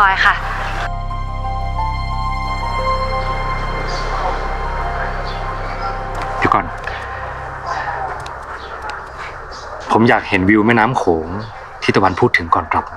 ร้อยค่ะเดี๋ยวก่อนผมอยากเห็นวิวแม่น้ำโขงที่ตะวันพูดถึงก่อนกลับ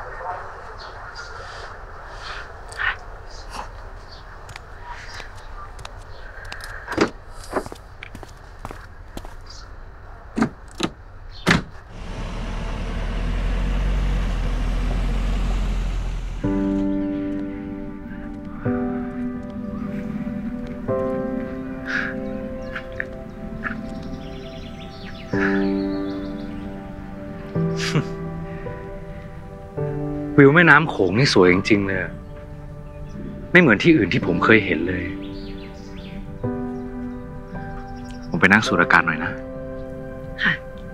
วิวแม่น้ำโขงนี่สวยจริงๆเลยไม่เหมือนที่อื่นที่ผมเคยเห็นเลยผมไปนั่งสูดอากาศหน่อยนะค่ะ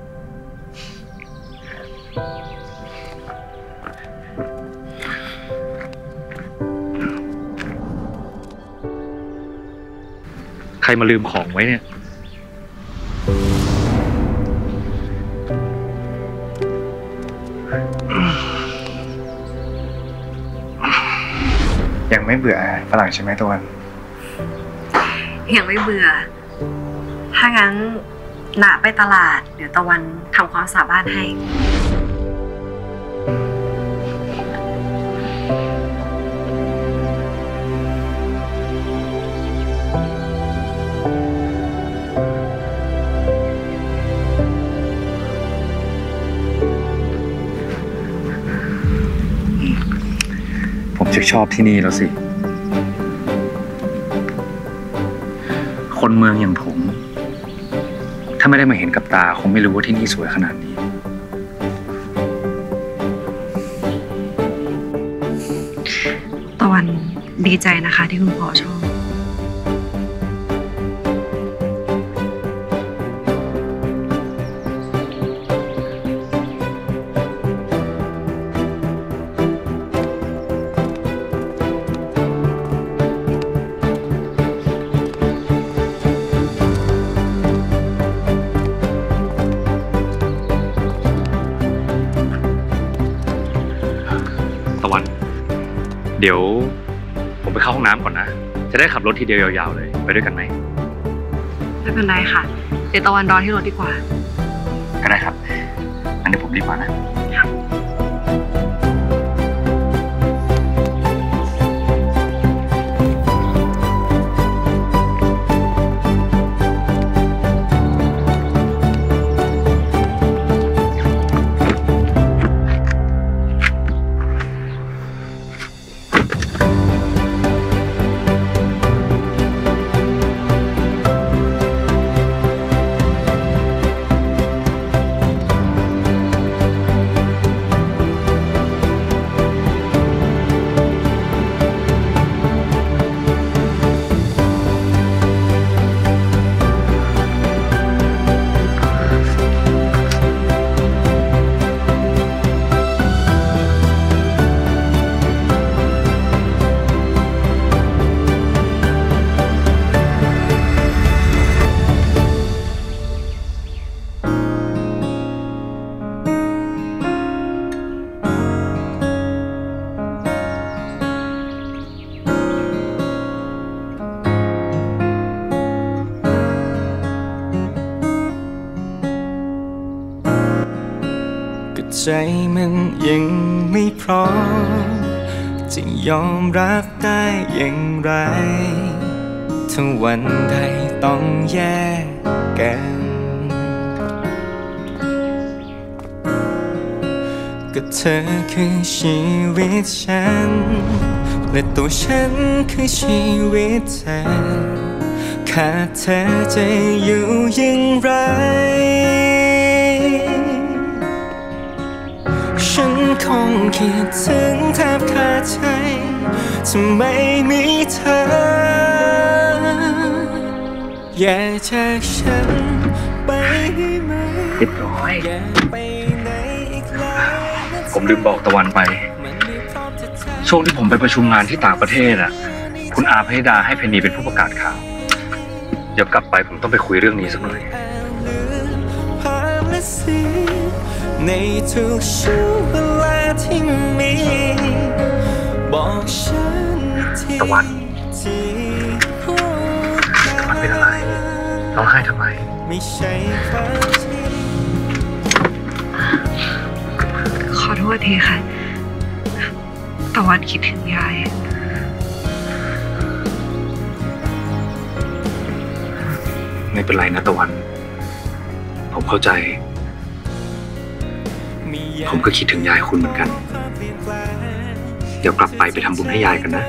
ใครมาลืมของไว้เนี่ยยังไม่เบื่อฝรั่งใช่ไหมตะวันยังไม่เบื่อถ้างั้นหนาไปตลาดเดี๋ยวตะวันทำความสะอาดบ้านให้ผมจะชอบที่นี่แล้วสิคนเมืองอย่างผมถ้าไม่ได้มาเห็นกับตาคงไม่รู้ว่าที่นี่สวยขนาดนี้ตะวันดีใจนะคะที่คุณพ่อชอบเดี๋ยวผมไปเข้าห้องน้ำก่อนนะจะได้ขับรถทีเดียวยาวๆเลยไปด้วยกันไหมไม่เป็นไรค่ะเดี๋ยวตะวันรอที่รถดีกว่าก็ได้ครับงั้นเดี๋ยวผมรีบมานะใจมันยังไม่พร้อมจะยอมรับได้อย่างไรถ้าวันใดต้องแยกกันก็เธอคือชีวิตฉันและตัวฉันคือชีวิตเธอขาดเธอจะอยู่อย่างไรฉันคงคิดถึงแทบขาดใจถ้าไม่มีเธออย่าจากฉันไปได้ไหมเรียบร้อยผมลืมบอกตะวันไปช่วงที่ผมไปประชุมงานที่ต่างประเทศอ่ะคุณอาพนิดาให้เพนนีเป็นผู้ประกาศข่าวเดี๋ยวกลับไปผมต้องไปคุยเรื่องนี้สักหน่อยในทุกช่วงเวลาที่มีบอกฉันทีตะวันที่พูดตะวันเป็นอะไรร้องไห้ทำไมไม่ใช่ความจริงขอโทษทีค่ะตะวันคิดถึงยายไม่เป็นไรนะตะวัน ผมเข้าใจ ผมก็คิดถึงยายคุณเหมือนกัน เดี๋ยวกลับไปทำบุญให้ยายกันนะ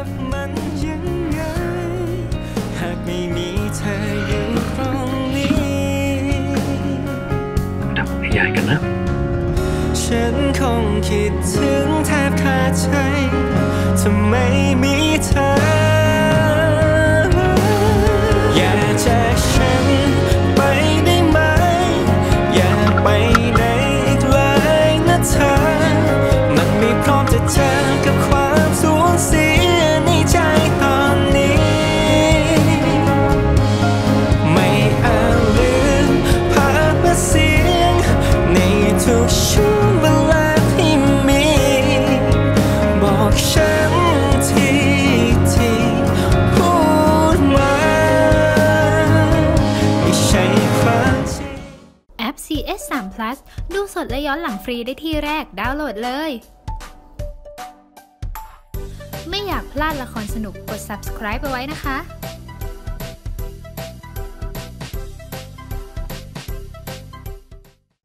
ทำบุญให้ยายกันนะฉันคงคิดถึงแทบขาดใจถ้าไม่มีเธออย่าจากฉันไปได้ไหมอย่าไปไหนอีกเลยนะเธอมันไม่พร้อมจะเจอกับความสูญเสียในใจตอนนี้ไม่อาจลืมภาพและเสียงในทุกช่วงเวลาที่มีบอกฉันที่พูดมาไม่ใช่ความจริงแอป CS3 Plus ดูสดและย้อนหลังฟรีได้ที่แรกดาวน์โหลดเลย ไม่อยากพลาดละครสนุกกด subscribe ไปไว้นะคะ